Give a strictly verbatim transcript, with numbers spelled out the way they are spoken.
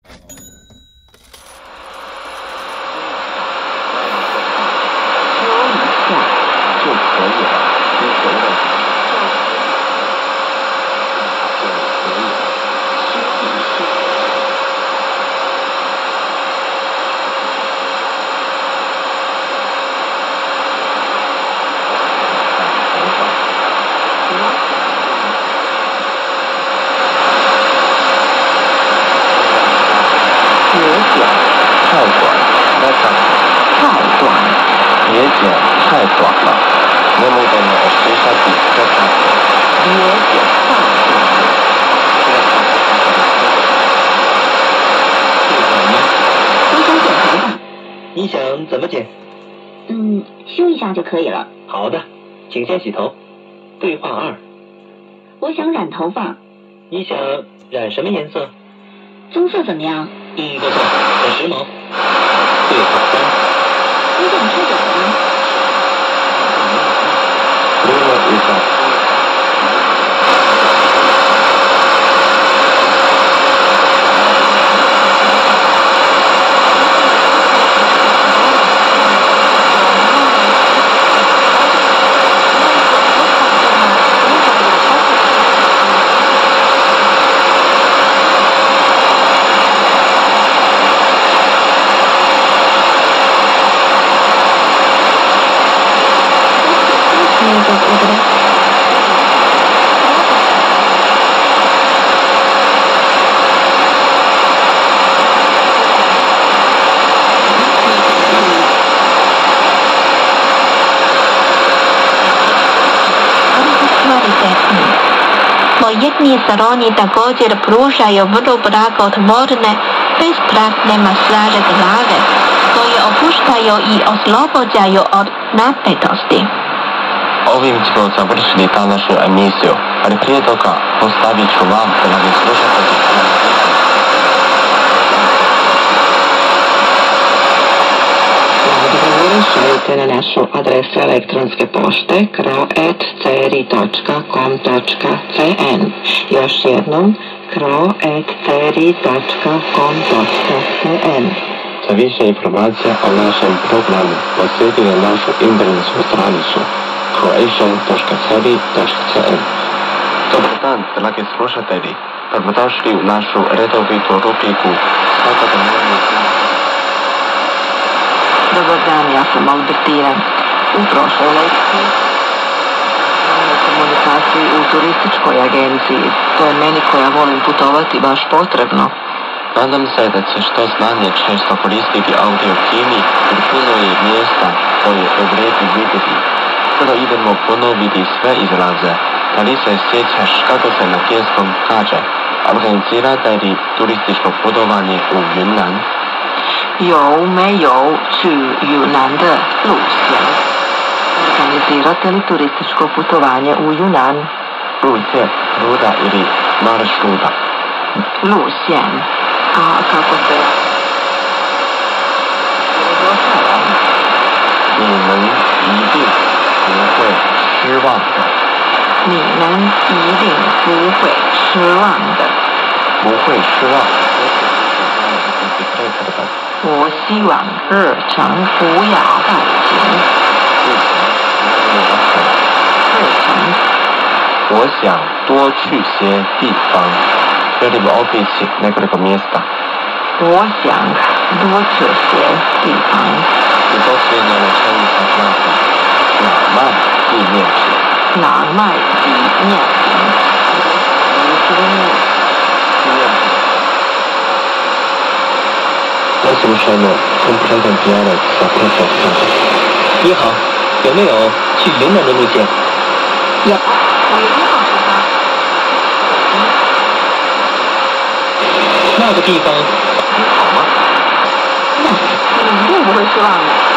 就可以了，无所谓。就可以了。 修一下。 别剪太短，那个太短。 别剪太短了。能不能试一下比这个？ 别剪太短了。我想剪头发。 你想怎么剪？ 嗯，修一下就可以了。 好的，请先洗头。对话二。 我想染头发。 你想染什么颜色？ 棕色怎么样？ 嗯，不错，很时髦。对话三。 你想吃什么？ 另外一个。 Jedni strani također pružaju vrlo blagotvorne besplatne masaže glave koje opuštaju i oslobađaju od napetosti. Ovim smo završili današnju emisiju, ali prije toga postavit ću vam, dragi slušatelji, šaljite na našu adresu elektronske pošte krao at ceri točka com točka cn. Još jednom, krao at ceri točka com točka cn. Za više informacija o našem programu posjetite našu internetsku stranicu croatian točka ceri točka cn. Dobar dan, dragi slušatelji. Dobrodošli u našu redovitu rubriku Svakodnevni svijet. Dobar dan, ja sam Albertina. U prošloj lekciji o komunikaciji u turističkoj agenciji. To je meni koja volim putovati baš potrebno. Nadam se da će što znanje često koristiti ovdje u Kini, jer puno je mjesta koje vrijedi vidjeti. Sada idemo ponoviti sve izraze. Da li se sjećaš kako se na kineskom kaže organizirati turističko putovanje u Yunnan? 有没有去云南的路线 ？Organizirate li turističko putovanje u Yunnan? 路线 ruta ili maršruta. 路线 a kako se 你们一定不会失望的。 你们一定不会失望的。 不会失望。 我希望日程不要太紧。日程。 我想多去些地方。Želim obići nekoliko mjesta. 我想多去些地方。 你都是那个参与他这样的浪漫纪念品。 浪漫纪念品。 Poslušajmo kompletan dijalog sa profesorom. 你好，有没有去云南的路线？ 有，我一号出发。 那个地方好吗？ 那你一定不会失望的。